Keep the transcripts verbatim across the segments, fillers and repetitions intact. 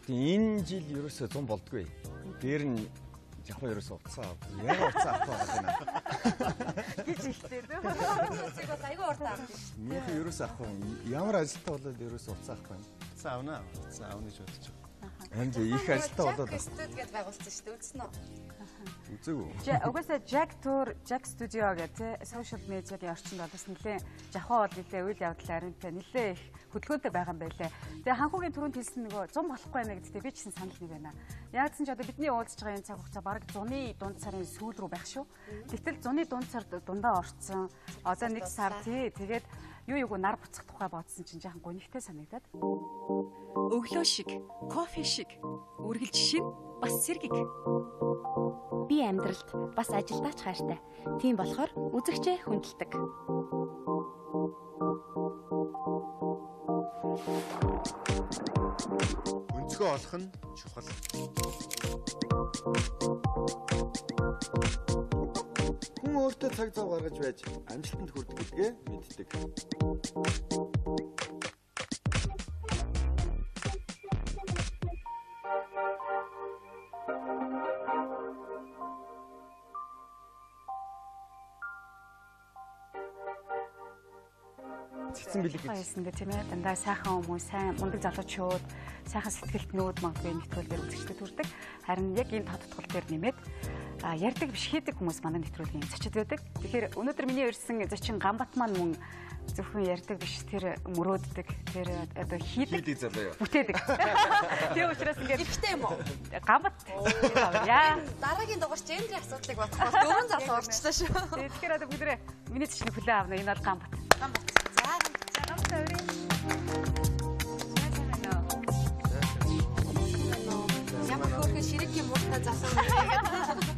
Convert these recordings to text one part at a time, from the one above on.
Энэ жил ерөөсөө зам болдгүй. Дээр нь яг нь ерөөсөө уцаа авдаг. Яг уцаа авах байгаа юм. Гэж ихтэй дээ. Уцыг бас айгүй урт авдаг шүү. Минийх ерөөсөө авах юм. Ямар ажилтаа болоод ерөөсөө уцаа авах юм. Уцаа авна. Уцаа авна гэж бодож байна. Энд их ажилтаа болоод бас студид байгуулсан шүү дээ. Үзсэн үү? Үзээгүй. Угаасаа Jack Tour, Jack Studio гэдэг social media-гийн орчинд бол бас нэлээ жахаа бол нэлээ үйл явдал ариунтай нэлээ их хөдөлгөөнтэй байгаа юм байлээ. Тэгээ ханхугийн түрүүнд хэлсэн нөгөө зам болохгүй байна гэдэгтээ би ч гэсэн санал нэг байна. Яг ч одоо бидний уулзж байгаа энэ цаг хугацаа бараг зуны дунд сарын сүүл рүү байх шүү. Гэтэл зуны дунд сард дундаа орцсон. Одоо нэг сар тий тэгээд юу юуг нар буцах тухай бодсон чинь жаахан гонигтай санагдаад. Өглөө шиг, кофе шиг, үргэлж шин бас сэргэг. Би амьдралд бас ажилдаач хайртай. Тийм болохоор үзэгчээ хүндэлдэг. Өнцгөө олох нь чухал. Хүн өөртөө цаг зав гаргаж байж амжилтанд хүрдэг гэдгээ мэддэг. Цэцэн бэлэг гэж хэлсэндээ тийм ээ дандаа сайхан хүмүүс, сайн мундаг залуучууд, сайхан сэтгэлтнүүд магадгүй нэвтрүүлгээр үзэгчдэд хүрдэг. Харин яг энэ тодтгол дээр нэмээд ярьдаг биш хийдэг хүмүүс манай нэвтрүүлгийн зочид байдаг. Тэгэхээр өнөөдөр миний ирсэн зочин Гамбат маань мөн зөвхөн ярьдаг биш тэр мөрөөддөг, тэр одоо хийдэг. Хийдэг залуу юу? Бүтээдэг. Тийм учраас ингээд Ихтэй юм уу? Гамбат. Яа. Дараагийн дугаарч гендрийн асуудлыг бодоход дөрвөн залуу орчлоо шүү. Тэгэхээр одоо бүгдээ миний зочны хүлээн авна. Энэ бол Гамбат. Гамбат. За гамбат өрөө. Ямар хөөрхөн ширэг юм ууртай залуу гэдэг.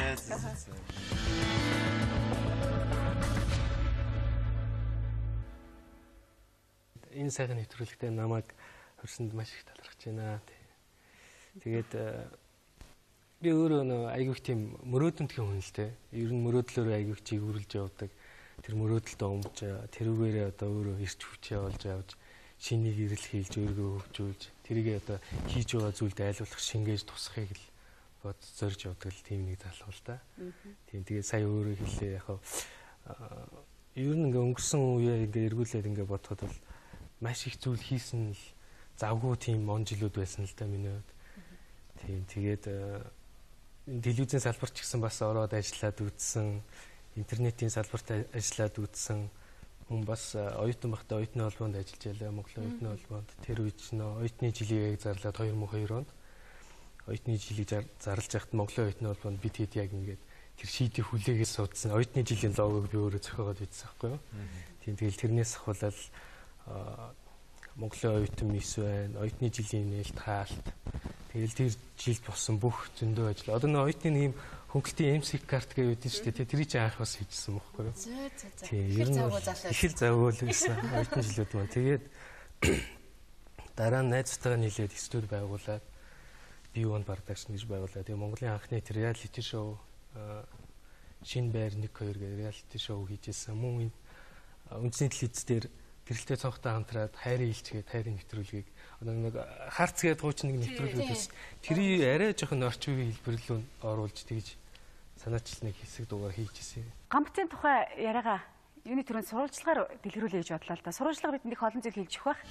Энэ сайхан нэвтрүүлэгтээ намайг хөрсөнд маш их талархаж байна. Тэгээд би өөрөө нөө айгүйх тийм мөрөөдөнтгийн хүн л дээ. Ер нь мөрөөдлөөр айгүйх чигүүрлж явдаг. Тэр мөрөөдөлтөө өмж тэрүүгээрээ одоо өөрөө ирч хүчээ олж авч шинийг ирэл хийлж өөрийгөө хөгжүүлж тэрийгээ одоо хийж байгаа зүйлд айлуулах шингээж тусахыг л бод зорж явдаг л тийм нэг залуу л да. Тийм тэгээд сая өөрөө хэлээ яг ер нь ингээ өнгөрсөн үеэ ингээ эргүүлээд ингээ бодоход бол маш их зүйл хийсэн л завгүй тийм он жилүүд байсан л да миний хувьд. Тийм тэгээд телевизийн салбарт ч гэсэн бас ороод ажиллаад үзсэн, интернетийн салбарт ажиллаад үзсэн хүн бас оюутан байхдаа оюутны холбоонд ажиллаж байлаа. Монголын оюутны холбоонд тэр үед нь оюутны жилийг зарлаад хоёр мың и хоёр онд оюутны жилийг зарлаж байхад Монголын оюутны холбоонд бид хэд яг ингээд тэр шийдийг хүлээгээд суудсан. Оюутны жилийн логог би өөрөө зохиогоод бичсэн байхгүй юу? Тийм тэгэл тэрнээс ахвалал Монголын оюутан мис байна. Оюутны жилийн нээлт хаалт. Тэгэл тэр жилд болсон бүх зөндөө ажил. Одоо нэг оюутны нэг юм хөнгөлтийн эм си карт гэж үүдэн шүү дээ. Тэрийг чи анх бас хийжсэн байхгүй юу? Зөө зөө зөө. Тийм ер нь их л завгүй л байсан. Оюутны жилүүд маань. Тэгээд дараа нь найзтайгаа нийлээд студи байгуулад би юунд бардагч гэж байгуулад. Тэгээ Монголын анхны тэр реалити шоу Шинэ байр нэг хоёр гэх реалити шоу хийжсэн. Мөн үндэсний телевиз дээр тэрэлтэй цонхтой хамтраад хайрын илчгээд хайрын нэвтрүүлгийг одоо нэг харц гэдэг хуучин нэг нэвтрүүлэг байсан. Тэрийг арай жоохон орчин үеийн хэлбэрлүүн оруулж тэгж санаачлалыг хэсэг дугаар хийжсэн. Гамбатын тухай яриагаа юуны төрөнд сурвалжлагаар дэлгэрүүлээ гэж бодлоо л да. Сурвалжлага бидэнд их олон зүйл хэлж өгөх байх.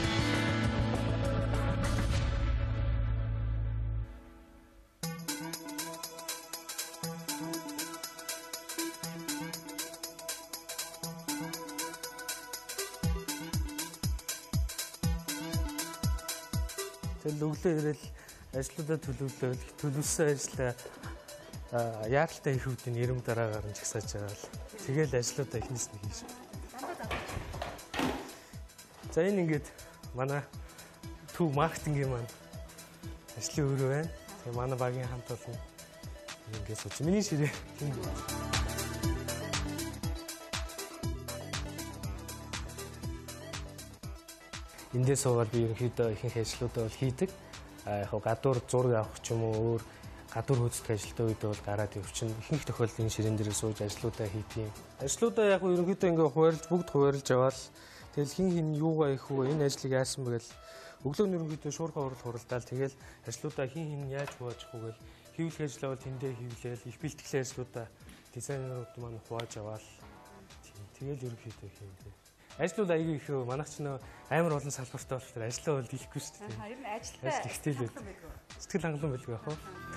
Тэгэл өглөө ирэл ажлуудаа төлөвлөөл төлөвлөсөн ажлаа яаралтай их үүдийн нэрэм дараагаар нь жагсааж байгаа л. Тэгэл ажлуудаа эхнээс нь хийж. За энэ ингээд манай төв маркетингийн маань ажлын өрөө байна. Тэгээ манай багийн хамт олон ингээд сууч. Миний ширээ тийм. Эндээс суугаад би ерөнхийдөө ихэнх ажлуудаа бол хийдэг. А яг гадуур зураг авах ч юм уу өөр гадуур хөөцөлдөх ажилтны үед бол гараад явчихна. Ихэнх тохиолдолд энэ ширээн дээр сууж ажлуудаа хийдэг. Ажлуудаа яг ерөнхийдөө ингээ хуваарлж бүгд хуваарлж аваад тэгэл хин хин юугаа их вэ? Энэ ажлыг яасан бэ гэл өглөө нь ерөнхийдөө шуурхай хурал хуралдаал тэгэл ажлуудаа хин хин яаж хувааж хуугээл хийвлэх ажлаа бол тэндээ хийвлээл их бэлтгэлийн ажлуудаа дизайнерууд маань хувааж аваад тэгэл ерөнхийдөө хийвлээ. Ажил бол аягүй их манайх ч нөө амар олон салбартай болохоор ажлаа бол дийлэхгүй шүү дээ. Аа, ер нь ажилтаа ихтэй л сэтгэл хангалуун байлгүй яах вэ?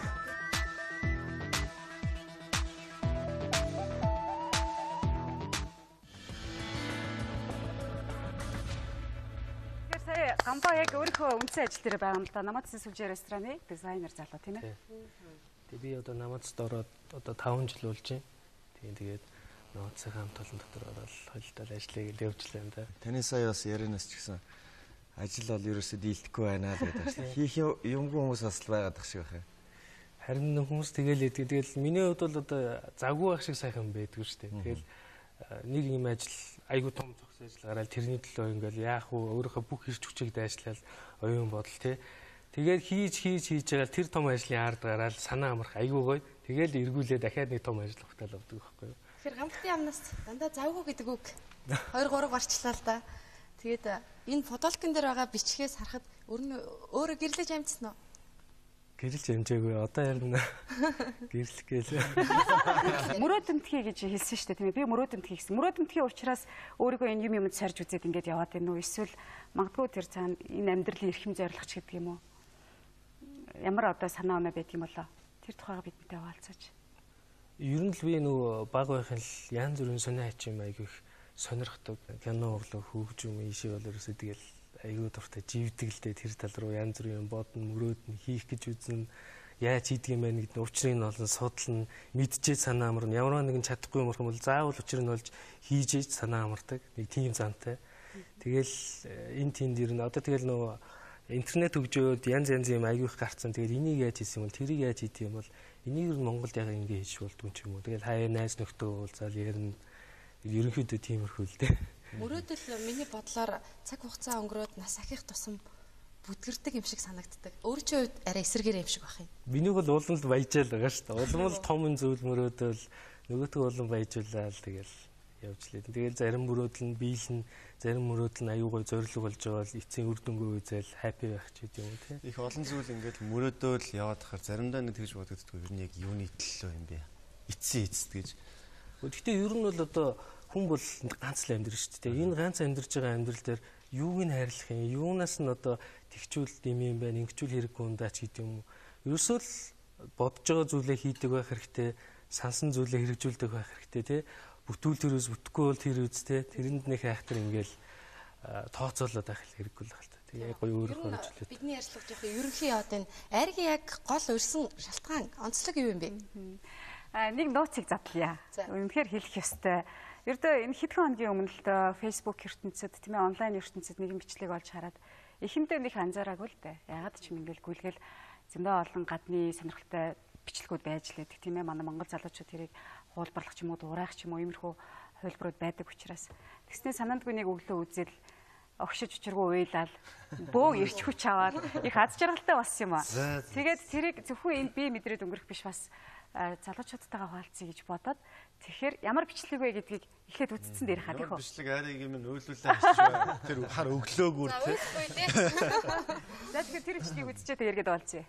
Гамбаа яг өөрийнхөө үндсэн ажил дээр байгаа юм л да. Намаадсын сүлжээ рестораны дизайнер залуу тийм ээ. Тэгээ би одоо Намаадсад ороод одоо таван жил болж байна. Тийм тэгээд нөөцийн хамт олон дотор ороод холдол ажлыг л явуулж байна да. Таны сая бас ярианаас ч гэсэн ажил бол ерөөсөө дийлдэхгүй байна л гэдэг чинь. Хийх юмгүй хүмүүс бас л байгаад тах шиг байна. Харин хүмүүс тэгэл идэг. Тэгэл миний хувьд бол одоо завгүй байх шиг сайхан байдгүй шүү дээ. Тэгэл нэг юм ажил айгуу том зохис ажил гараад тэрний төлөө ингээл яах вэ өөрийнхөө бүх хэрч хүчийг дайшлал оюун бодол тий. Тэгээд хийж хийж хийж байгаа тэр том ажлын ард гараад санаа амрах айгуу гоё. Тэгээл эргүүлээ дахиад нэг том ажил ухтаал авдаг байхгүй юу. Тэгэхээр гамтны амнаас дандаа завгүй гэдэг үг хоёр гурав гарчлаа л да. Тэгээд энэ фотолкын дээр байгаа бичгээс харахад өөрөө гэрлэж амжсан уу? Гэрэлж амжаагүй одоо ярина. Гэрлэх гээл. Мөрөөдөнтгий гэж хэлсэн шүү дээ тийм ээ. Би мөрөөдөнтгий гэсэн. Мөрөөдөнтгийн учраас өөрийгөө энэ юм юмд сарж үзээд ингээд яваад байна уу? Эсвэл магадгүй тэр цаана энэ амьдралын эрхэм зорилгоч гэдэг юм уу? Ямар одоо санаа оноо байдаг юм болоо? Тэр тухайга бидэнтэй хуваалцаач. Ер нь л би нөгөө баг байхын л янз бүрийн сонио хачим айгүйх сонирхдаг. Кино урлаг хөгжим ийшээ бол ерөөсөө тэгэл айгүй дуртай живдэг л дээ тэр тал руу янз бүрийн бодно мөрөөдн хийх гэж үзэн яаж хийдэг юм бэ гэдэг нь учрыг нь олон судална мэдчихээ санаа амарна ямар нэгэн чадахгүй юм бол заавал учрыг нь олж хийж ээж санаа амардаг нэг тийм зантай тэгэл энэ тийм дэр нь одоо тэгэл нөгөө интернет хөгжөөд янз янз юм айгүйх гарцсан тэгэл энийг яаж хийсэн юм бол тэрийг яаж хийдэг юм бол энийг нь Монголд яг ингэ хийж болдгүй ч юм уу тэгэл хаяа найз нөхдөд уулзаал ярина ерөнхийдөө тиймэрхүү л дээ. Мөрөөдөл миний бодлоор цаг хугацаа өнгөрөөд нас ахих тусам бүдгэрдэг юм шиг санагддаг. Өөр чинь хувьд арай эсэргээр юм шиг байх юм. Миний бол улам л баяжаал байгаа шүү дээ. Улам л том зүйл мөрөөдөл нөгөөтг улам баяжуулаад тэгэл явж лээ. Тэгэл зарим мөрөөдөл нь биелэн, зарим мөрөөдөл нь аюу гой зориг болж байгаа л эцсийн үр дүнгөө үзэл хаппи байх ч гэдэг юм тий. Их олон зүйл ингээд мөрөөдөөл яваад хахаар заримдаа нэг тэгж бодогддог. Ер нь яг юуны төлөө юм бэ? Эцсийн эцэд гэж. Гэхдээ ер нь бол одоо хүн бол ганц л амьдрал шүү дээ. Энэ ганц амьдарч байгаа амьдрал дээр юуг нь хайрлах юм? Юунаас нь одоо тэгчүүл дэм юм байна, ингэчүүл хэрэггүй юм даа ч гэдэг юм уу. Ерөөсөө л бодож байгаа зүйлээ хийдэг байх хэрэгтэй, сансан зүйлээ хэрэгжүүлдэг байх хэрэгтэй тий. Бүтүүл төрөөс бүтэхгүй бол тэр үстэй тэрэнд нэг хайхтар ингээл тооцоолоод байх хэрэггүй л байна. Тэгээ гоё өөрөө хэрэгжүүлээд. Бидний ярьцлага жоох ерөнхий одоо энэ айргийн яг гол өрсөн шалтгаан онцлог юу юм бэ? А нэг нууцыг задлаа. Үнэхээр хэлэх ёстой. Ердөө энэ хэдхэн хоногийн өмнө л доо Facebook ертөнцид тийм ээ онлайн ертөнцид нэгэн бичлэг олж хараад эхэндээ нэг анзаараагүй л дээ. Ягаад ч юм ингээл гүйлгээл зөндөө олон гадны сонирхолтой бичлэгүүд байж л байдаг тийм ээ. Манай монгол залуучууд тэрийг хуулбарлах ч юм уу дуурайх ч юм уу иймэрхүү хувилбарууд байдаг учраас тэгснээ санаандгүй нэг өглөө үзэл огшиж учиргүй уйлал бөө ирч хүч аваад их аз жаргалтай болсон юм аа. Тэгээд тэрийг зөвхөн энэ би мэдрээд өнгөрөх биш бас залуучуудтайгаа хаалцъя гэж бодоод тэгэхээр ямар бичлэг вэ гэдгийг эхлээд үтцсэн дээр хаа тийх үү? Бичлэг ариг юм нөөлүүлээ авчих бай. Тэр хар өглөөгүүр тий. За тэгэхээр тэр бичлэгийг үзчихээ тэ яргээд болцъя.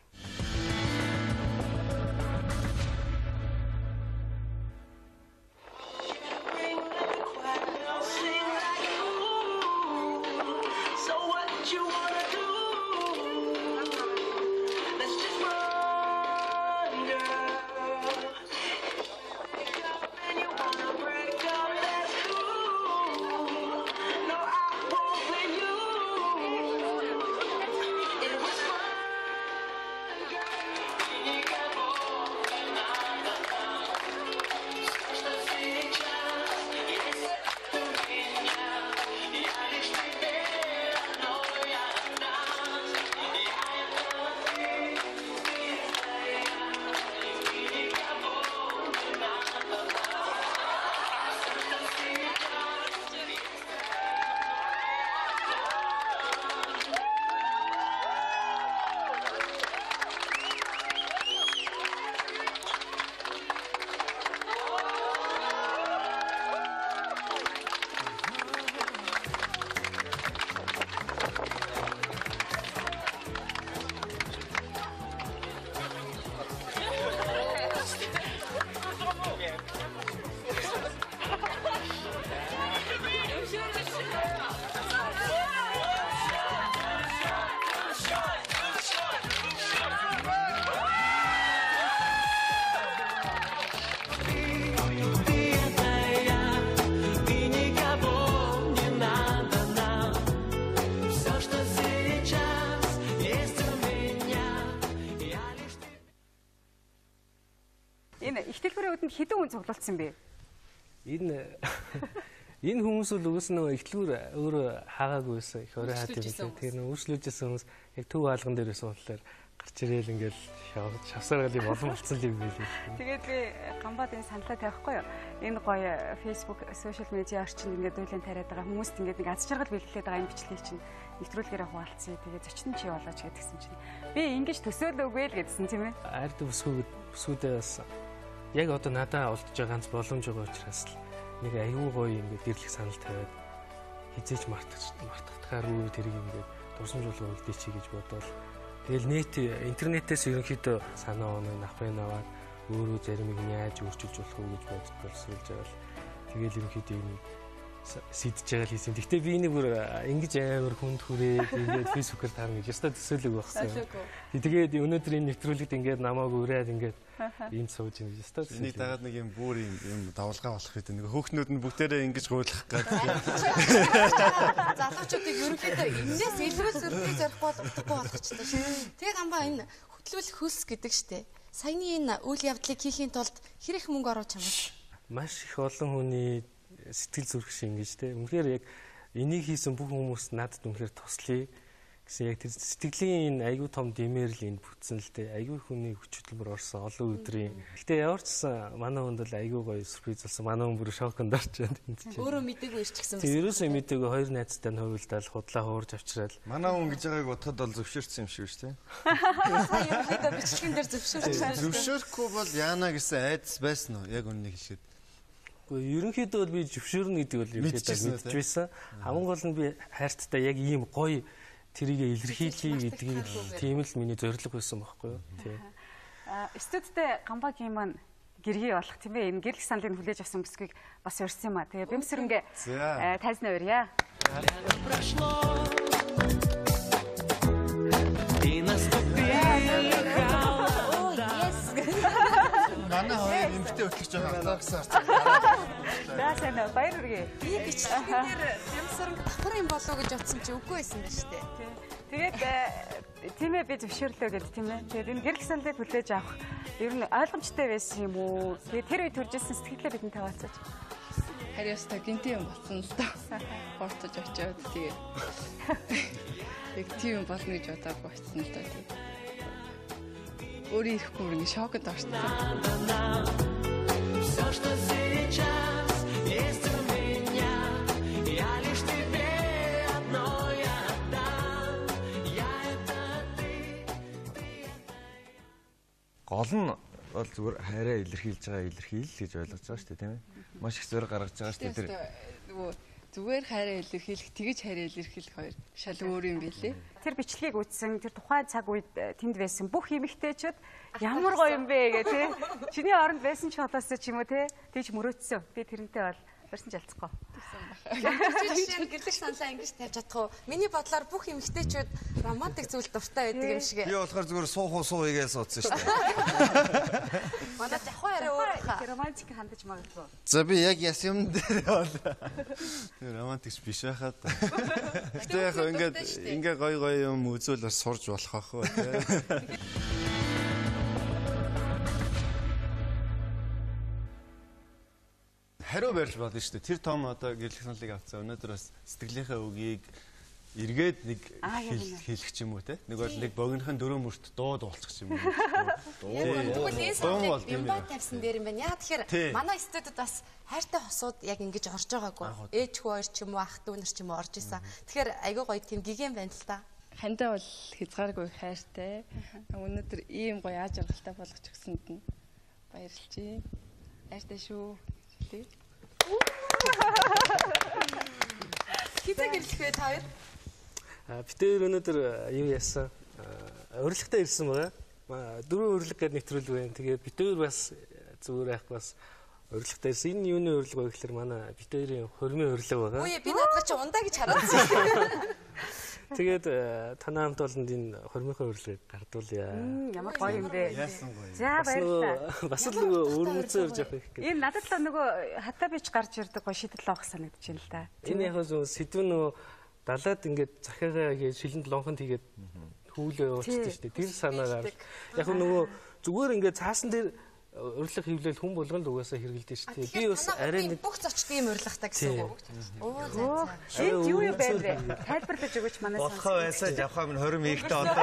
бичлэгүүд нь хэдэн хүн цуглуулсан бэ? Энэ энэ хүмүүс бол үгүйс нөгөө ихтлгүүр өөрөө хаагаагүй байсан. Их орой хаад юм лээ. Тэр нөгөө үйлчлүүлжсэн хүмүүс яг төв хаалган дээр байсан болохоор гарч ирээл ингээл шавсаргалыг олон болцсон юм билээ. Тэгээд би гамбаад энэ саналаа тавихгүй юу? Энэ гоё Facebook, social media орчинд ингээд үйлэн тариад байгаа хүмүүст ингээд нэг аз жаргал бэлгэлээд байгаа энэ бичлэгийг чинь нэвтрүүлгээрээ хуваалцъя. Тэгээд зочин чи болооч гэдгсэн чинь би ингэж төсөөлөөгүй л гэдсэн тийм ээ. Ард бүсгүүд бүсгүүдээ бас яг одоо надад олдож байгаа ганц боломж байгаа учраас л нэг аюу гоё ингээд дэрлэх санал тавиад хизээч мартаж мартахдагааргүй тэрийг ингээд дурсамжуулга үлдээчихье гэж бодвол тэгэл нийт интернетээс ерөнхийдөө санаа оноо авахын аваад өөрөө зарим нэг нь яаж өөрчилж болох уу гэж боддгоо суулж байгаа л тэгэл ерөнхийдөө юм сидж байгаа л хийсэн. Гэхдээ би энийг бүр ингэж амар хүнд хүрээд ингээд фэйсбүүкээр таарна гэж ястаа төсөөлөг багсан. Тэгээд өнөөдөр энэ нэвтрүүлэгт ингээд намайг ураад ингээд ийм сууж юм гэж ястаа төсөөлөг. Энийг дагаад нэг юм бүр юм давлгаа болох гэдэг. Нэг хөөхнүүд нь бүгдээрээ ингэж гуйлах гэдэг. Залуучуудыг ерөнхийдөө энэс илрүүл зөрөхийг зорихгүй болохгүй болгочихлоо шүү. Тэгээд амбаа энэ хөтлөх хөлс гэдэг штэ. Саяны энэ үйл явдлыг хийхийн тулд хэр их мөнгө оруулж чамаас? Маш их олон хүний сэтгэл зүрх шиг ингэж те. Үнэхээр яг энийг хийсэн бүх хүмүүс надад үнэхээр туслая гэсэн яг тэр сэтгэлийн энэ айгүй том дэмэрл энд бүтсэн л те. Айгүй хүний хүч хөдөлмөр орсон олон өдрийн. Гэтэ ямар ч гэсэн манай хүнд бол айгүй гоё сюрприз болсон. Манай хүн бүр шоконд орж байна энд чинь. Өөрөө мэдээгүй ирчихсэн байсан. Ерөөсөө мэдээгүй хоёр найзтай нь хувилдаал худлаа хуурж авчираад. Манай хүн гэж байгааг бодоход бол зөвшөөрсөн юм шиг шүү те. Сая ерөөдөө бичлэгэн дээр зөвшөөрсөн. Зөвшөөрөхгүй бол яана гэсэн айдас байсан уу? Яг үннийг хэлэхэд. Гэхдээ ерөнхийдөө бол би зөвшөөрнө гэдэг бол ерөнхийдөө мэдж байсан. Хамгийн гол нь би хайрттай яг ийм гоё тэрийг илэрхийлье гэдгийг тийм л миний зорилго байсан байхгүй юу? Тийм. Аа, студидтэй Гамбагийн маань гэргий болох тийм ээ. Энэ гэрлэх саналыг хүлээж авсан бүсгийг бас урьсан юм а. Тэгээ бэмсэрнгээ тайзнаа урья. Манай хоёр эмгтэй өтлөж байгаа алаа гэсэн арчаа. За сайн уу, баяр хүргэе. Би бичлэгнээр Бямсарнг давхар юм болов уу гэж утсан чи үгүй байсан ба штэ. Тэгээд тийм ээ би зөвшөөрлөө гэдэг тийм ээ. Тэгээд энэ гэрэл саналыг хүлээж авах ер нь ойлгомжтой байсан юм уу? Тэгээд тэр үед төржсэн сэтгэлээ бидэнд таваалцаж. Харин яста гинти юм болсон л доо. Хортож очиод тэгээд яг тийм болно гэж бодоагүй очсон л доо тэгээд. Өөрөө ирэхгүй нэг шокод орсон. Гол нь бол зүгээр хайраа илэрхийлж байгаа илэрхийл гэж ойлгож байгаа шүү дээ тийм ээ. Маш их зөрөг гаргаж байгаа шүү дээ тэр. Нөгөө зүгээр хайраа илэрхийлэх, тэгэж хайраа илэрхийлэх хоёр шал өөр юм билээ. Тэр бичлэгийг үзсэн, тэр тухайн цаг үед тэнд байсан бүх эмэгтэйчүүд ямар гоё юм бэ гэ тий. Чиний оронд байсан ч холоосоо ч юм уу тий. Тэгж мөрөөдсөн. Би тэрнтэй бол барьсан жалцахгүй. Жишээ нь гэрлэх саналаа ингэж тавьж чадах уу? Миний бодлоор бүх эмэгтэйчүүд романтик зүйл дуртай байдаг юм шиг. Би болохоор зүгээр суух уу суу игээ суудсан шүү дээ. Манай жахаа яриа өөр хаа. Романтик хандаж магадгүй. За би яг яс юм дээр бол романтикч биш байхад. Гэтэ яг ингээд ингээ гой гой юм үзүүл бас сурж болох ах уу тий. Хариу барьж болно шүү дээ. Тэр том одоо гэрлэх саналыг авцаа. Өнөөдөр бас сэтгэлийнхээ үгийг эргээд нэг хэлэх ч юм уу те. Нэг бол нэг богинохын дөрөв мөрт дууд болчих юм уу. Тэгвэл энэ саналыг бямбаа тавьсан дээр юм байна. Яа тэгэхээр манай студид бас хайртай хосууд яг ингэж орж байгаагүй. Ээж хүү хоёр ч юм уу, ах дүү нар ч юм уу орж исэн. Тэгэхээр айгүй гоё тийм гигэн байна л та. Хандаа бол хязгааргүй хайртай. Өнөөдөр ийм гоё ааж аргалтай болгож өгсөнд нь баярлалаа. Хайртай шүү. Хизээ гэрлэх вэ та хоёр? Аа бид хоёр өнөөдөр юу яасан? Урилгатай ирсэн байгаа. Дөрөв урилга гээд нэвтрүүлэг байна. Тэгээд бид хоёр бас зүгээр байх бас урилгатай ирсэн. Энэ юуны урилга вэ гэхээр манай бид хоёрын хормын урилга байгаа. Үгүй би надад чи ундаа гэж хараад. Тэгээд танаа хамт олонд энэ хормынхаа урилгыг гардуулъя. Ямар гоё юм бэ? Яасан гоё. За баярлалаа. Бас л нөгөө өөрмөцөө явж явах их. Энэ надад л нөгөө хатаа бич гарч ирдэг гоё шийдэл авах санагдаж байна л да. Энэ яг зөв сэдв нөгөө далаад ингээд захиагаа хийгээд шилэнд лонхонд хийгээд хүүлээ явуулчихсан шүү дээ. Тэр санаагаар яг нөгөө зүгээр ингээд цаасан дээр урилга хөвлөл хүн болгонд угаасаа хэрэгэлдэг шүү дээ. Би бас арай нэг бүх зочд ийм урилгатай гэсэн үг. Оо за. Энд юу юу байна вэ? Тайлбарлаж өгөөч манай сонсогч. Болохоо байсаа явхаа минь тwenty мэгтэй одоо.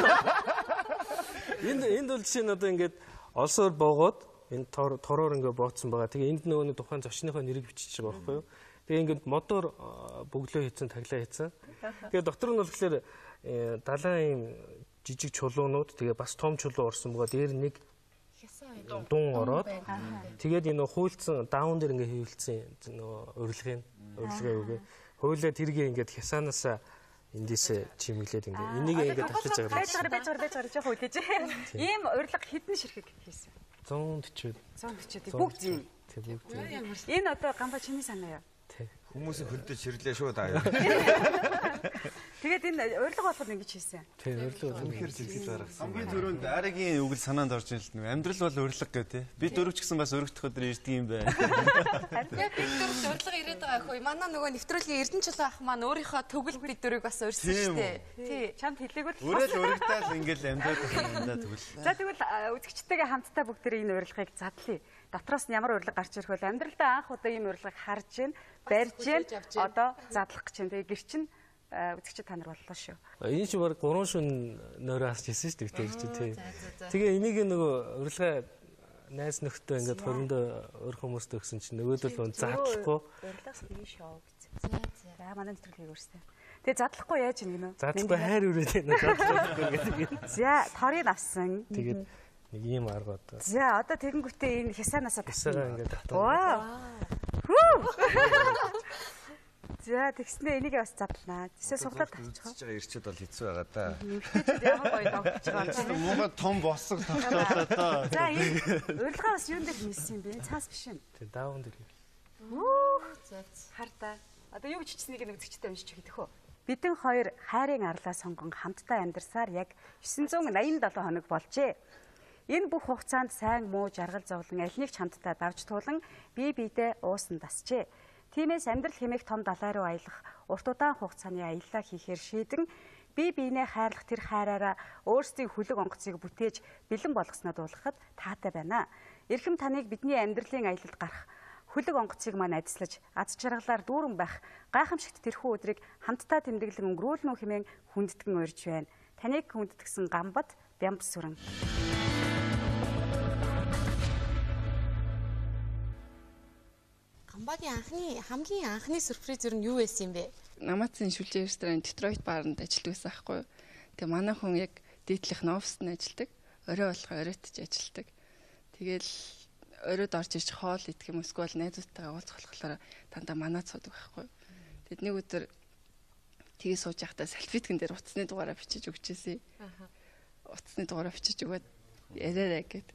Энд энд бол жишээ нь одоо ингээд олсоор боогоод энэ тороор ингээд бооцсон байгаа. Тэгээ энд нөгөө тухайн зочныхоо нэрийг бичиж байгаа байхгүй юу? Тэгээ ингээд модоор бөглөө хийсэн, таглаа хийсэн. Тэгээ дотор нь болохоор далайн ийм жижиг чулуунууд тэгээ бас том чулуу орсон байгаа. Дээр нэг дун ороод тэгээд энэ хуйлцсан даун дээр ингээ хийвэлцсэн нөгөө урилгын урилгаа үгээ хуйлаа тэргээ ингээд хясаанаас эндээс чимэглээд ингээ энийг ингээ тавьчих байгаа. Байжгаар байжгаар байжгаар жоох үлээж. Ийм урилга хэдэн ширхэг хийсэн? one forty. one forty. Бүгд ийм. Тэг бүгд. Энэ одоо гамба чиний санаа юу? Тэг. Хүмүүсийн хөлдөж ширлээ шүү даа. Тэгээд энэ урилга болгоод ингэж хийсэн. Тэг урилга үнэхээр зэрэг заргасан. Хамгийн түрүүнд Аригийн үг л санаанд орж ирэл нэг амьдрал бол урилга гэх тээ. Би дөрөв ч гэсэн бас өргөдөх өдөр ирдэг юм байна. Яг би дөрөвт урилга ирээд байгаа ахгүй. Манай нөгөө нэвтрүүлгийн Эрдэнэ чулуу ах маань өөрийнхөө төгөл би дөрөв бас урьсан шүү дээ. Тий. Чамд хэлээгүүл Өрөөл уригдаал ингээл амьдрал байна тэгвэл. За тэгвэл үзэгчтэйгээ хамтдаа бүгдээ энэ урилгыг задлаа. Дотроос нь ямар урилга гарч ирэх вэ? Амьдралдаа анх удаа ийм урилгыг харж гин, барьж гин, одоо задлах гэж байна. Тэгээ гэр чинь үзэгчд та нар боллоо шүү. Энэ чи баг гурван шүн нойроо хасч ирсэн шүү дээ тэр чи тий. Тэгээ энийг нөгөө урилга найз нөхдөд ингээд хөрөндөө өөр хүмүүст өгсөн чинь нөгөөдөл задлахгүй. Урилгаас нэг шоу гэсэн. За манай нэвтрүүлгийг өөрсдөө. Тэгээ задлахгүй яаж юм гинэ? Задлахгүй хайр үрээд байна. Задлахгүй гэдэг. За торыг авсан. Тэгээд нэг ийм арга одоо. За одоо тэгэнгүүтээ энэ хясаанаасаа тасаа ингээд татсан. Вау. За тэгснээ энийг бас задлнаа. Тэсээ суглаад тавьчих. Байгаа ирчүүд бол хэцүү байгаа да. Эмэгтэйчүүд ямар гоё тогтож байгаа юм. Муухай том босго тогтоолоо доо. За энэ урилга бас юун дээр хийсэн юм бэ? Цаас биш юм. Тэг даун дээр. Үх хартаа. Одоо юу гэж чичснийг нэг үзэгчтэй уншиж өгөх үү? Бидэн хоёр хайрын арлаа сонгон хамтдаа амьдарсаар яг нine eighty seven хоног болжээ. Энэ бүх хугацаанд сайн муу жаргал зовлон аль нэг ч хамтдаа давж туулан бие биедээ уусан дасжээ. Тиймээс амьдрал хэмээх том далай руу аялах урт удаан хугацааны аяллаа хийхээр шийдэн бие биенээ хайрлах тэр хайраараа өөрсдийн хөлөг онгоцыг бүтээж бэлэн болгосноо дуулгахад таатай байна. Эрхэм таныг бидний амьдралын аялалд гарах хөлөг онгоцыг маань адислаж аз жаргалаар дүүрэн байх гайхамшигт тэрхүү өдрийг хамтдаа тэмдэглэн өнгөрүүлнө хэмээн хүндэтгэн урьж байна. Таныг хүндэтгсэн Гамбат Бямбсүрэн. Гамбагийн анхны хамгийн анхны сюрприз юу нь юу байсан юм бэ? Намаацын шүлжээ ресторан Детройт баарнд ажилладаг байсан байхгүй юу. Тэгээ манай хүн яг дээдлийнх нь оффист нь ажилладаг. Орой болох оройтж ажилладаг. Тэгээл оройд орж ирж хоол идэх юм эсвэл найзуудтайгаа уулзах болохоор дандаа манаа цуудаг байхгүй юу. Тэгэд нэг өдөр тгий сууж байхдаа салфеткэн дээр утасны дугаараа бичиж өгчээсэй. Аа. Утасны дугаараа бичиж өгөөд яраарай гэд.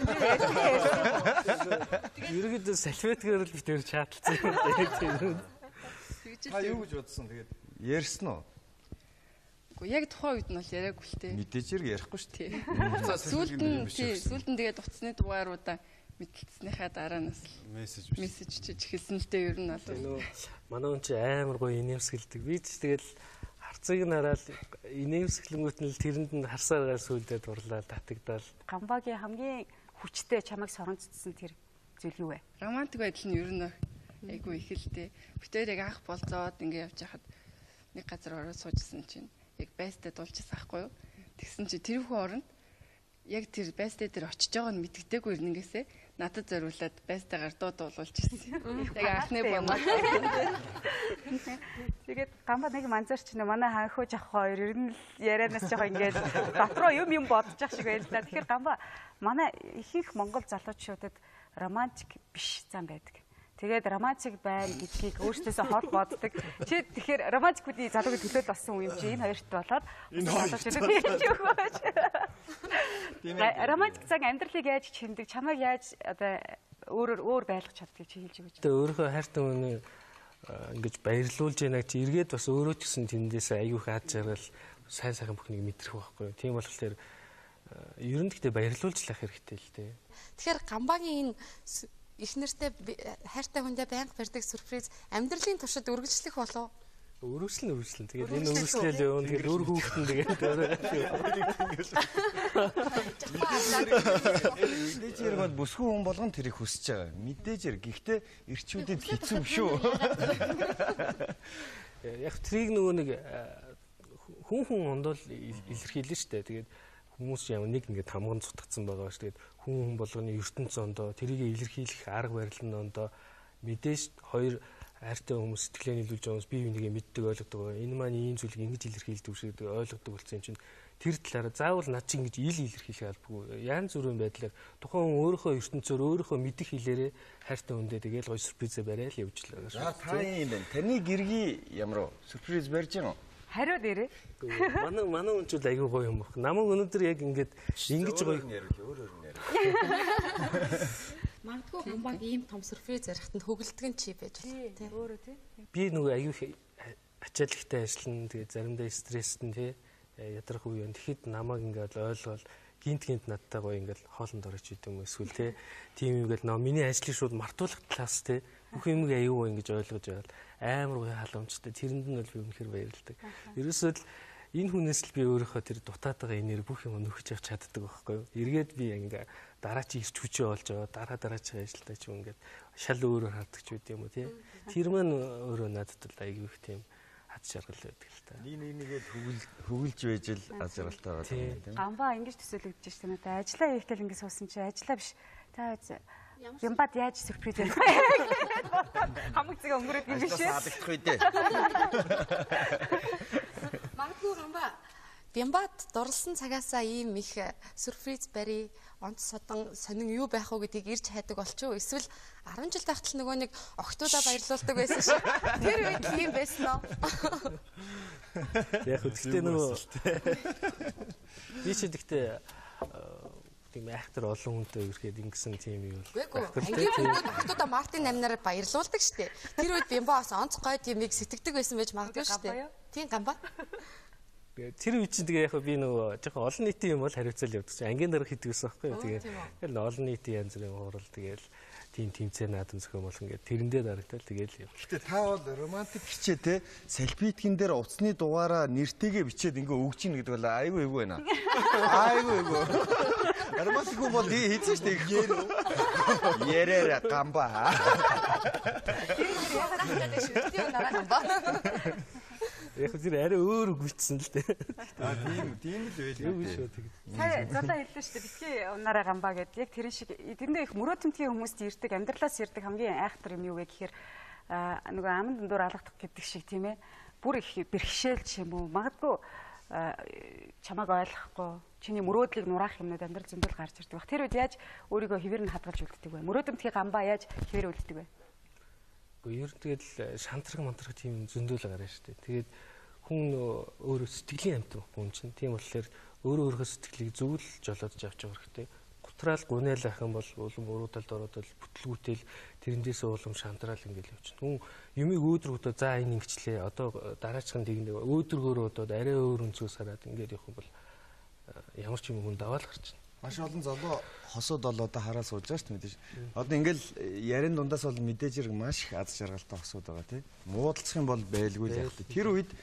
Ерөөдөө салфеткээр л битэр чааталсан юм. Та юу гэж бодсон тэгээд ярьсан уу? Уу яг тухайн үед нь бол яриаггүй л тээ. Мэдээж хэрэг ярихгүй шүү дээ. Сүүлд нь тий, сүүлд нь тэгээд утасны дугааруудаа мэдэлцснийхаа дараанаас мессеж мессеж чиж эхэлсэн л тээ ер нь бол. Манай хүн чи амар гоё инээмсгэлдэг. Би ч тэгэл харцыг нь хараад инээмсгэлэнгүүт нь тэрэнд нь харсаар гал сүлдээ дурлаа татагдал. Гамбагийн хамгийн хүчтэй чамайг соронцсон тэр зүйл юу вэ? Романтик байдал нь ер нь айгүй их л дээ. Битээр яг анх болцоод ингэ явж хахад нэг газар ороод суужсэн чинь яг байстай дуулчихсан байхгүй юу? Тэгсэн чи тэр хүү оронд яг тэр байстай дээр очиж байгаа нь мэддэггүй ирнэгээсээ надад зориулаад байстайгаар дуу дуулуулж ирсэн. Яг анхны бомб. Тэгээд Гамба нэг манзарч нэ манай хаанхуу жах хоёр ер нь ярианаас жоо ингээд дотроо юм юм бодож ах шиг байл та. Тэгэхээр Гамба манай ихэнх монгол залуучуудад романтик биш зам байдаг. Тэгээд романтик байна гэдгийг өөртөөсөө хол боддог. Чи тэгэхээр романтик бүдий залуугийн төлөөд болсон юм чи энэ хоёрт болоод залуучуудад хийж өгөөч. Романтик цаг амьдралыг яаж чиндэг, чамайг яаж одоо өөрөөр өөр байлгах чаддгийг чи хэлж өгөөч. Тэгээ өөрийнхөө хайртай хүнээ ингэж баярлуулж яана чи эргээд бас өөрөө ч гэсэн тэндээс аюух ад жаргал сайн сайхан бүхнийг мэдрэх байхгүй юу. Тийм болохоор ер нь гэхдээ баярлуулж лах хэрэгтэй л дээ. Тэгэхээр Гамбагийн энэ их нэртэй хайртай хүндээ байнга барьдаг сюрприз амьдралын туршид үргэлжлэх болов? Өрөвслөн өрөвслөн. Тэгээд энэ өрөвслөл явна. Тэгээд өөр хүүхдэн тэгээд өөрөө. Мэдээж яг бол бүсгүй хүн болгон тэрийг хүсэж байгаа. Мэдээж яг гэхдээ эрчүүдэд хэцүү шүү. Яг трийг нөгөө нэг хүн хүн ондол илэрхийлнэ шүү дээ. Тэгээд хүмүүс ямар нэг ингээд хамган цутгацсан байгаа шүү. Тэгээд хүн хүн болгоны ертөнц ондоо тэрийг илэрхийлэх арга барил нь ондоо мэдээж хоёр хайртай хүмүүс сэтгэлээ нийлүүлж байгаа хүмүүс бие бинийгээ мэддэг ойлгодог. Энэ маань ийм зүйлийг ингэж илэрхийлдэг шиг ойлгодог болсон юм чинь тэр талаараа заавал над чинь ингэж ил илэрхийлэх албагүй. Янз бүрийн байдлаар тухайн хүн өөрийнхөө ертөнцөөр өөрийнхөө мэдих хэлээрээ хайртай хүндээ тэгээл гоё сюрпризээ барай л явж л байгаа шүү. За та юм байна. Таны гэргий ямар уу? Сюрприз барьж гэнэ үү? Хариу дээрээ. Манай манай хүн ч айгүй гоё юм баг. Намайг өнөөдөр яг ингэж ингэж гоё ярил өөр өөр ярил. Магадгүй хамбаг ийм том сюрприз ярихтанд хөглөдөг чи байж болох тийм. Өөрөө тийм. Би нөгөө аюу ачааллахтай ажиллана. Тэгээ заримдаа стресстэй тий ядрах үе юм. Тэгэхэд намайг ингээд ойлгоод гинт гинт надтай гоё ингээд хоолнд орж идэв юм эсвэл тий. Тийм ингээд нөө миний ажлыг шууд мартуулах талаас тий. Бүх юм аюу ингэж ойлгож байгаад амар гоё халамжтай. Тэрэнд нь бол би үнэхээр баярлалдаг. Ерөөсөө л энэ хүнээс л би өөрийнхөө тэр дутаад байгаа энээр бүх юм нөхөж явж чаддаг байхгүй юу? Эргээд би ингээ дараа чи ирч хүчээ болж байгаа дараа дараагийн ажилдаа ч ингээд шал өөрөөр хардаг ч үгүй юм уу тий. Тэр маань өөрөө надад л аягүй их тийм хад шаргал байдаг л та. Нэг нэгээд хөглөж байж л аз жаргалтай байгаа юм тийм. Гамбаа ингэж төсөөлөгдөж байна надад. Ажлаа хийхдээ ингэ суусан чи ажлаа биш. Та Бямбад яаж сюрприз ярих вэ? Хамаг зэг өнгөрөөд юм биш үү? Саадах үедээ. Магадгүй гамбаа Бямбад дурлсан цагаасаа ийм их сюрприз барий онц содон сонин юу байх вэ гэдгийг ирж хайдаг болчихоо. Эсвэл арван жил тахтал нөгөө нэг охтуудаа баярлуулдаг байсан шүү. Тэр үед ийм байсан уу? Яг үстэй нөгөө би ч гэхдээ тийм айхтар олон хүнтэй ирэхэд ингэсэн тийм юм бол. Ангийн хүмүүс охтуудаа Мартин амнаар баярлуулдаг шүү дээ. Тэр үед Бямбаас онц гой тиймийг сэтгэдэг байсан байж магадгүй шүү дээ. Тийм гамбаа. Тэр үе чинь тэгээ яг би нөгөө жоохон олон нийтийн юм бол хариуцал явдаг чинь ангийн дарга хийдэг гэсэн байхгүй юу. Тэгээ тэгэл олон нийтийн янз бүрийн хуурал тэгэл тийм тэмцээн наадам зохион болгон гэдэг тэрэндээ дарагдтал тэгэл юм. Гэтэ та бол романтик хичээ те селфитгэн дээр утасны дугаараа нэртэйгээ бичээд ингээ өгч ийн гэдэг бол айгүй айгүй байна. Айгүй айгүй. Романтик хүн бол тий хийсэн шүү дээ. Ярээр гамбаа. Яг зэрэг арай өөр гүйтсэн л дээ. Аа тийм тийм л байлээ. Юу шүү тэгээд. Сая золоо хэллээ шүү дээ. Битгий унаараа гамбаа гэдэг. Яг тэрэн шиг тэрэндээ их мөрөөдмтгийн хүмүүст ирдэг, амьдралаас ирдэг хамгийн айхтар юм юу вэ гэхээр нөгөө аман дундуур алгадах гэдэг шиг тийм ээ. Бүр их бэрхшээлч юм уу? Магадгүй чамааг ойлгохгүй, чиний мөрөөдлийг нураах юмнууд амьдрал зөндөл гарч ирдэг баг. Тэр үед яаж өөрийгөө хэвээр нь хадгалж үлддэг вэ? Мөрөөдмтгийн гамбаа яаж хэвээр үлддэг вэ? Гэхдээ ер нь тэгэл шантраг мантраг тийм зөндөл гарна шүү дээ. Тэгээд хүн өөрөө сэтгэлийн амт хүн чинь. Тийм болохоор өөрөө өөрийнхөө сэтгэлийг зөвлөж жолоодж авч байгаа хэрэгтэй. Гутраал гунайлах юм бол улам уруу талд ороод л бүтлгүүтэл тэрэндээс улам шантраал ингээл явчихна. Хүн юмыг өөдрөгдөө за энэ ингэчлээ. Одоо дараачихын тэгнэ өөдрөгөөрөө одоо арай өөр өнцгөөс хараад ингээд явах юм бол ямар ч юм хүн даваал гарч байна. Маш олон залуу хосууд бол одоо хараа сууж байгаа шүү дээ мэдээж. Одоо ингээл ярин дундаас бол мэдээж хэрэг маш их аз жаргалтай хосууд байгаа тийм. Муудалцах юм бол байлгүй л яг. Тэр үед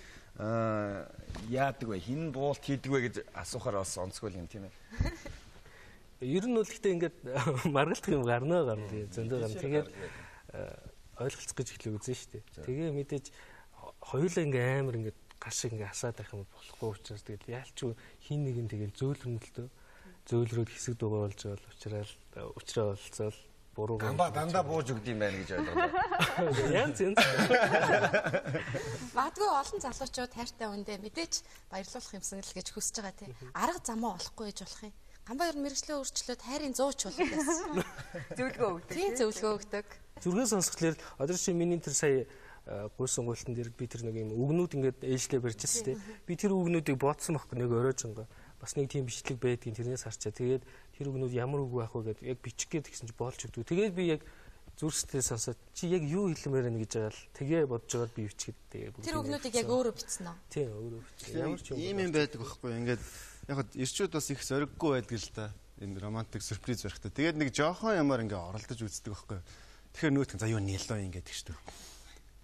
яадаг вэ? Хин буулт хийдэг вэ гэж асуухаар бас онцгүй юм тийм ээ. Ер нь бол ихтэй ингээд маргалдах юм гарнаа гарна тийм зөндөө гарна. Тэгээд ойлголцох гэж эхлэв үзэн шүү дээ. Тэгээ мэдээж хоёулаа ингээ амар ингээд гаш ингээ асаад байх юм болохгүй учраас тэгээд яалч хин нэг нь тэгэл зөөлрөмөлтөө зөөлрөөд хэсэг дугуулж бол уучраал уучраа болцол буруу гамбаа дандаа бууж өгд юм байна гэж ойлгоо. Янз янз. Магадгүй олон залуучууд хайртай хүндээ мэдээж баярлуулах юмсан л гэж хүсэж байгаа тий. Арга замаа олохгүй гэж болох юм. Гамбаа ер нь мэрэгчлээ өөрчлөөд хайрын зууч болдог. Зөвлөгөө өгдөг. Тий зөвлөгөө өгдөг. Зүрхээ сонсхолоор одоо чи миний тэр сая гуйсан гуйлтан дээр би тэр нэг юм үгнүүд ингээд ээжлээ барьжсэн тий. Би тэр үгнүүдийг бодсон байхгүй нэг оройжонго. Бас нэг тийм бичлэг байдгийн тэрнээс харчаа. Тэгээд тэр үгнүүд ямар үг байх вэ гэдээ яг бичих гээд гэсэн чи боолж өгдөг. Тэгээд би яг зүрхстэй сонсоод чи яг юу хэлмээр байна гэж байгаа л тэгээ бодож байгаад би бичгээд тэгээд тэр үгнүүдийг яг өөрөө бичсэн үү? Тийм өөрөө бичсэн. Ямар ч юм ийм юм байдаг байхгүй ингээд яг ирчүүд бас их сориггүй байдаг л та. Энэ романтик сюрприз барихтаа. Тэгээд нэг жоохон ямаар ингээ оролдож үздэг байхгүй. Тэгэхээр нөөтгөн за юу нэлөө ингээд тэгшдэг.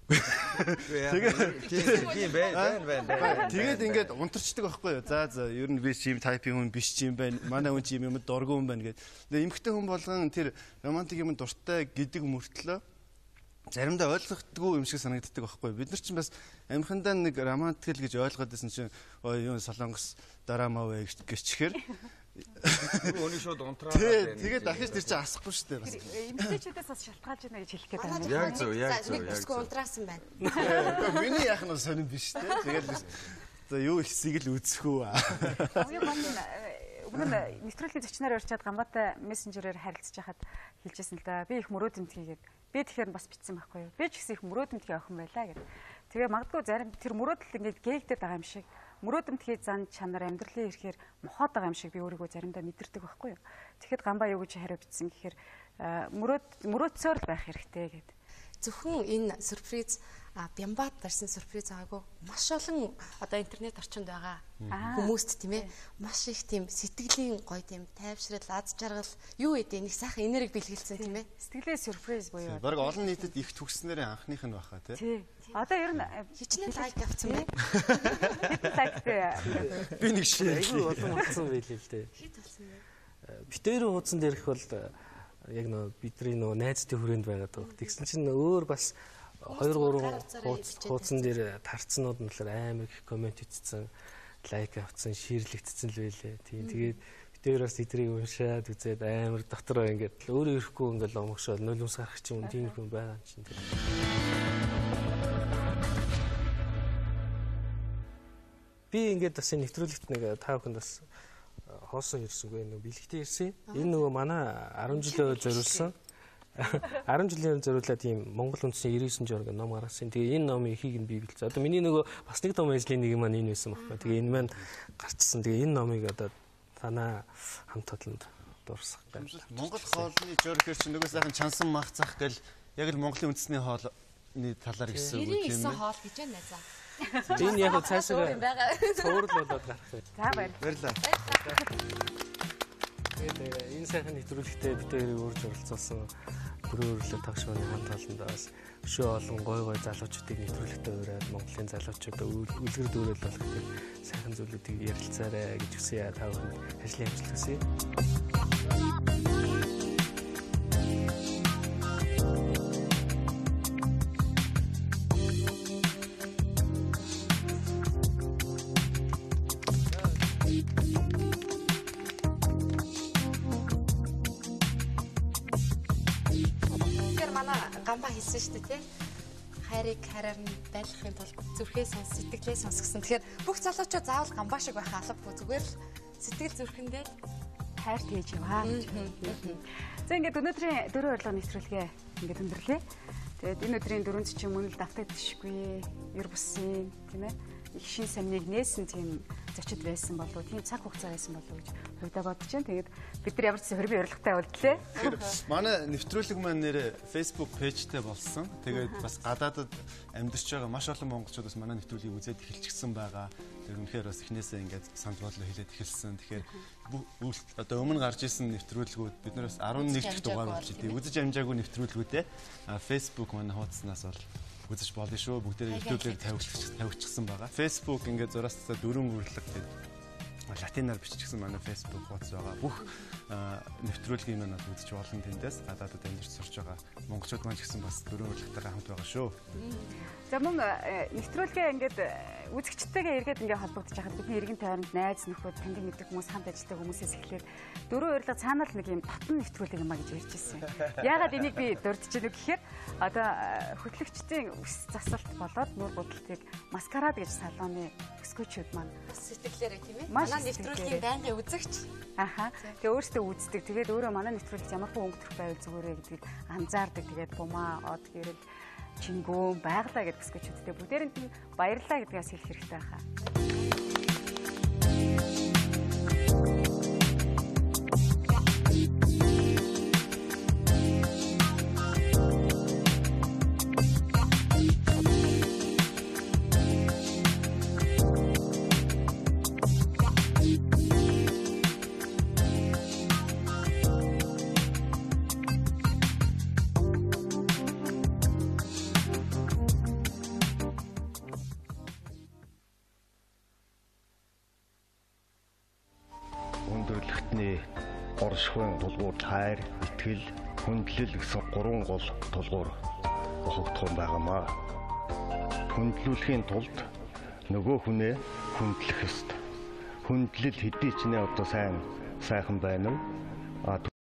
Тийм байна байна. Тэгээд ингээд унтарчдаг байхгүй юу? За за ер нь би чим тайпын хүн биш юм байна. Манай хүн чим юм дургүй хүн байна гэд. Тэгээд эмхтэй хүн болгон тэр романтик юм дуртай гэдэг мөртлөө заримдаа ойлгохдгүй юм шиг санагддаг байхгүй юу? Бид нар чинь бас амирхандаа нэг романтик л гэж ойлгоод байсан чинь ой юу солонгос драма вэ гэчихэр Өний шууд унтраад байна. Тэгээд дахиж тэр чинь асахгүй шүү дээ бас. Эмэгтэйчүүдээс бас шалтгаалж байна гэж хэлэх гээд байна. Яг зөв, яг зөв, яг зөв. Унтраасан байна. Миний яах нь сонирн биш те. Тэгээд за юу ихсийг л үзэх үү. Хамгийн гол нь өмнө нь нэвтрүүлгийн зочноор урьдчаад Гамбатай мессенжерээр харилцаж хахад хэлжсэн л да. Би их мөрөөдөлтгийгээд би тэгэхээр бас битсэн байхгүй юу. Би ч гэсэн их мөрөөдөлтгий охин байлаа гэдэг. Тэгээ магадгүй зарим тэр мөрөөдөл ингээд гээгдэт байгаа юм шиг мөрөөдөлтгий зан чанар амьдралын ирэхээр мохоод байгаа юм шиг би өөрийгөө заримдаа мэдэрдэг байхгүй юу. Тэгэхэд Гамбаа юу гэж хариу бичсэн гэхээр мөрөөд мөрөөдсөөр л байх хэрэгтэй гэдэг. Зөвхөн энэ сюрприз Бямбат дарсан сюрприз байгаагүй маш олон одоо интернет орчинд байгаа хүмүүст тийм ээ маш их тийм сэтгэлийн гоё тийм тайвшрал аз жаргал юу гэдэг нэг сайхан энерги бэлгэлсэн тийм ээ сэтгэлээ сюрприз буюу баг олон нийтэд их төгснөрийн анхных нь баха тийм одоо ер нь хичнээн лайк авсан бэ хитэн лайктэй би нэг шээ айгүй олон болсон байлээ л дээ хит болсон бэ битээр хуудсан дээрх бол яг нөө бидний нөө найзтын хүрээнд байгаад байгаа. Тэгсэн чинь өөр бас хоёр гурван хуудсан дээр тарцнууд нь болохоор амар их комент хийцсэн, лайк авцсан, шеэрлэгдсэн л байлээ. Тийм тэгээд битээр бас эдрийг уншаад үзээд амар дотроо ингээд өөрөө ирэхгүй ингээд ломгшоод нулимс гарах ч юм тийм хүн байгаа юм чинь. Би ингээд бас энэ нэвтрүүлэгт нэг тав хүнд бас хоосон ирсэнгүй нэг бэлэгтэй ирсэн. Энэ нөгөө манай арван жилийн зориулсан. арван жилийн зориулаад тийм Монгол үндсэн девяносто девять жураг ном гаргасан. Тэгээ энэ номын ихийг нь би бэлдсэн. Одоо миний нөгөө бас нэг том ажлын нэг маань энэ байсан байхгүй. Тэгээ энэ маань гарчсан. Тэгээ энэ номыг одоо танаа хамт олонд дуурсах байна. Монгол хоолны журагэр чинь нөгөө сайхан чансан мах зах гэл яг л Монголын үндэсний хоолны талаар гэсэн үг тийм ээ. Хоол гэж байна заа. Энэ яг цаашаа цуур л болоод гарах юм. За баярлалаа. Тэгээд энэ сайхан нэвтрүүлэгтээ бид хоёрыг урьж оролцуулсан бүрэн өрлөө тогшооны хамт олонд бас өшөө олон гой гой залуучуудыг нэвтрүүлэгтээ ураад Монголын залуучуудаа үлгэр дүүрэл болох тийм сайхан зүйлүүдийг ярилцаарай гэж хүсье. Та бүхэнд ажлын амжилт хүсье. Гамбаа хэлсэн шүү дээ тий. Хайрыг хараар нь байлгахын тулд зүрхээ сонс, сэтгэлээ сонс гэсэн. Тэгэхээр бүх залуучууд заавал гамбаа шиг байх албагүй зүгээр л сэтгэл зүрхэндээ хайр тээж яваа гэж. За ингээд өнөөдрийн дөрөв урилга нэвтрүүлгээ ингээд өндөрлөө. Тэгээд энэ өдрийн дөрөв зочин мөн л давтагдчихгүй, ер бусын тийм ээ. Их шин самныг нээсэн тийм зочид байсан болов уу, тийм цаг хугацаа байсан болов уу гэж хувьдаа бодож байна. Тэгээд бид нар ямар ч хөрбий урилгатай болдлоо. Манай нэвтрүүлэг маань нэр Facebook пэйжтэй болсон. Тэгээд бас гадаадад амьдарч байгаа маш олон монголчууд бас манай нэвтрүүлгийг үзээд эхэлчихсэн байгаа. Тэр үнэхээр бас эхнээсээ ингээд санал бодлоо хэлээд эхэлсэн. Тэгэхээр одоо өмнө гарч исэн нэвтрүүлгүүд бид нар бас арван нэг дахь дугаар болж тийм үзэж амжаагүй нэвтрүүлгүүдээ Facebook манай хуудаснаас бол үзэж болно шүү. Бүгдээ YouTube-ээр тавьчихсан байгаа. Facebook ингээд зураас дөрвөн үрлэг гэдэг латинаар биччихсэн манай Facebook хуудас байгаа. Бүх нэвтрүүлгийн маань үзэж болно тэндээс гадаадд амьдарч сурч байгаа монголчууд маань ч гэсэн бас дөрвөн үрлэгтэйгээ хамт байгаа шүү. За мөн нэвтрүүлгээ ингээд үзэгчтэйгээ эргээд ингээд холбогдож байхад бидний иргэн тойронд найз нөхөд таньдаг мэддэг хүмүүс хамт ажилладаг хүмүүсээс эхлээд дөрвөн урилга цаанаа л нэг юм татан нэвтрүүлэг юм а гэж ярьж ирсэн. Яагаад энийг би дурдж байна вэ гэхээр одоо хөтлөгчдийн үс засалт болоод нур будалтыг маскарад гэж салооны өсгөөчүүд маань сэтгэлээрээ тийм ээ. Манай нэвтрүүлгийн байнгын үзэгч. Аха. Тэгээ өөрсдөө үздэг. Тэгээд өөрөө манай нэвтрүүлэгт ямар хүн өнгөрөх байвал зүгээрээ гэдгийг анзаардаг. Тэгээд бумаа, од гэрэл, чингөө, байглаа гэдэг өсгөөчүүдтэй бүгдээрэнд нь баярлалаа гэдгээс хэлэх хэрэгтэй хаа. оршихуйн тулгуур хайр, итгэл, хүндлэл гэсэн гурван гол тулгуур бохогдох юм байнамаа. Хүндлүүлэхийн тулд нөгөө хүнээ хүндлэх ёстой. Хүндлэл хэдий ч нэ одоо сайн сайхан байна уу?